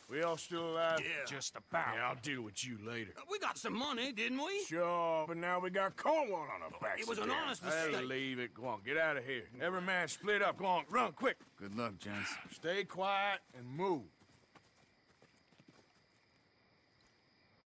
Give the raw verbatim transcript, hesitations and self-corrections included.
We all still alive? Yeah. Just about. Yeah, I'll deal with you later. We got some money, didn't we? Sure, but now we got Cornwall on our backs. It was an again. honest Hey, mistake. leave it. Go on, get out of here. Every man split up. Go on, run, quick. Good luck, gents. Stay quiet and move.